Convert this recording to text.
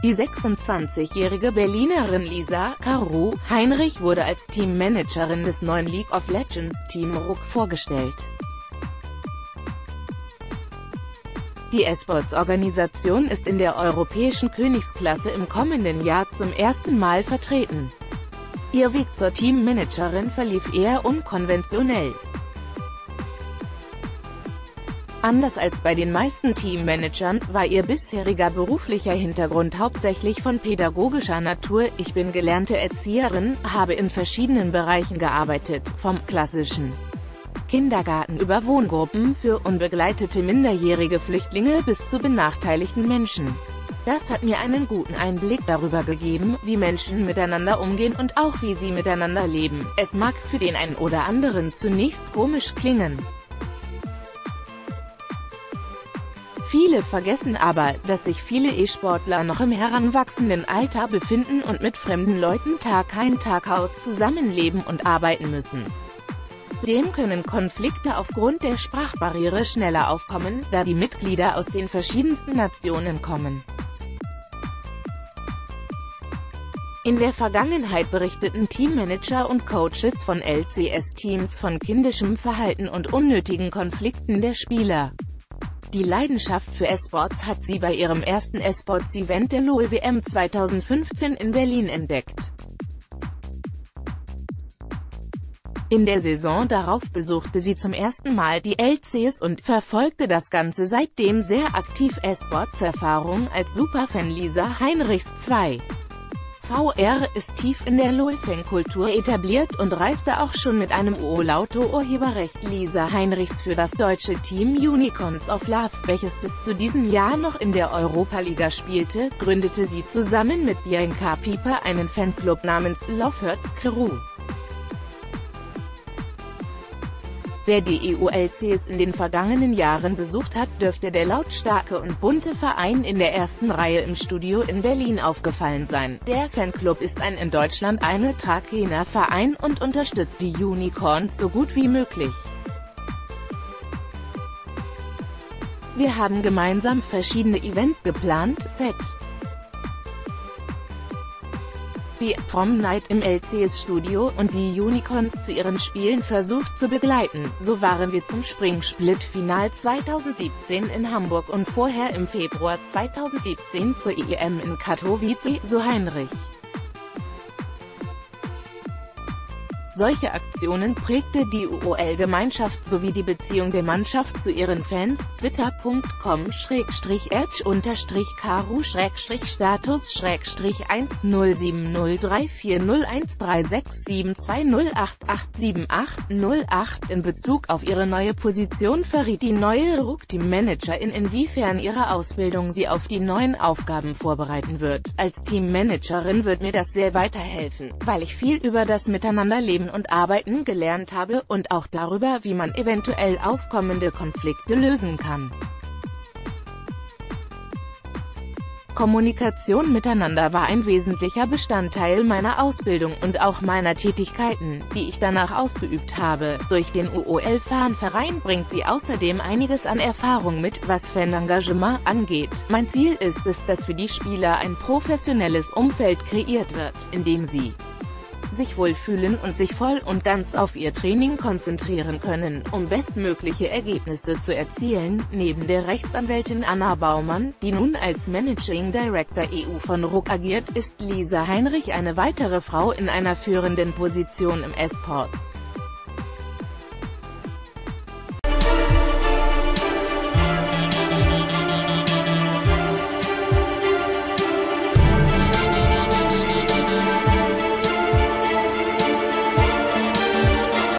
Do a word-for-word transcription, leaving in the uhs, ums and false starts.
Die sechsundzwanzigjährige Berlinerin Lisa „Karu“ Heinrich wurde als Teammanagerin des neuen League of Legends Team Rocket vorgestellt. Die E-Sports-Organisation ist in der europäischen Königsklasse im kommenden Jahr zum ersten Mal vertreten. Ihr Weg zur Teammanagerin verlief eher unkonventionell. Anders als bei den meisten Teammanagern, war ihr bisheriger beruflicher Hintergrund hauptsächlich von pädagogischer Natur. Ich bin gelernte Erzieherin, habe in verschiedenen Bereichen gearbeitet, vom klassischen Kindergarten über Wohngruppen für unbegleitete minderjährige Flüchtlinge bis zu benachteiligten Menschen. Das hat mir einen guten Einblick darüber gegeben, wie Menschen miteinander umgehen und auch wie sie miteinander leben. Es mag für den einen oder anderen zunächst komisch klingen. Viele vergessen aber, dass sich viele E-Sportler noch im heranwachsenden Alter befinden und mit fremden Leuten Tag ein Tag aus zusammenleben und arbeiten müssen. Zudem können Konflikte aufgrund der Sprachbarriere schneller aufkommen, da die Mitglieder aus den verschiedensten Nationen kommen. In der Vergangenheit berichteten Teammanager und Coaches von L C S-Teams von kindischem Verhalten und unnötigen Konflikten der Spieler. Die Leidenschaft für E-Sports hat sie bei ihrem ersten E-Sports-Event der LoL W M zweitausendfünfzehn in Berlin entdeckt. In der Saison darauf besuchte sie zum ersten Mal die L C S und verfolgte das Ganze seitdem sehr aktiv. E-Sports-Erfahrung als Superfan Lisa Heinrichs zwei. V R ist tief in der LoL-Fankultur etabliert und reiste auch schon mit einem U O Lauto-Urheberrecht Lisa Heinrichs für das deutsche Team Unicorns of Love, welches bis zu diesem Jahr noch in der Europa-Liga spielte, gründete sie zusammen mit Bianca Pieper einen Fanclub namens Love Hurts Crew. Wer die E U L C S in den vergangenen Jahren besucht hat, dürfte der lautstarke und bunte Verein in der ersten Reihe im Studio in Berlin aufgefallen sein. Der Fanclub ist ein in Deutschland eingetragener Verein und unterstützt die Unicorns so gut wie möglich. Wir haben gemeinsam verschiedene Events geplant, Z wie Prom Night im L C S-Studio und die Unicorns zu ihren Spielen versucht zu begleiten. So waren wir zum Spring-Split-Final zweitausendsiebzehn in Hamburg und vorher im Februar zweitausendsiebzehn zur E M in Katowice, so Heinrich. Solche Aktionen prägte die U O L-Gemeinschaft sowie die Beziehung der Mannschaft zu ihren Fans. Twitter punkt com Schrägstrich edge Unterstrich Karu Schrägstrich Status Schrägstrich eins null sieben null drei vier null eins drei sechs sieben zwei null acht acht sieben acht null acht. In Bezug auf ihre neue Position verriet die neue Rocket-Team-Managerin, inwiefern ihre Ausbildung sie auf die neuen Aufgaben vorbereiten wird. Als Teammanagerin wird mir das sehr weiterhelfen, weil ich viel über das Miteinanderleben und Arbeiten gelernt habe und auch darüber, wie man eventuell aufkommende Konflikte lösen kann. Kommunikation miteinander war ein wesentlicher Bestandteil meiner Ausbildung und auch meiner Tätigkeiten, die ich danach ausgeübt habe. Durch den U O L-Fanverein bringt sie außerdem einiges an Erfahrung mit, was Fanengagement angeht. Mein Ziel ist es, dass für die Spieler ein professionelles Umfeld kreiert wird, in dem sie sich wohlfühlen und sich voll und ganz auf ihr Training konzentrieren können, um bestmögliche Ergebnisse zu erzielen. Neben der Rechtsanwältin Anna Baumann, die nun als Managing Director E U von Rocket agiert, ist Lisa Heinrich eine weitere Frau in einer führenden Position im E-Sports.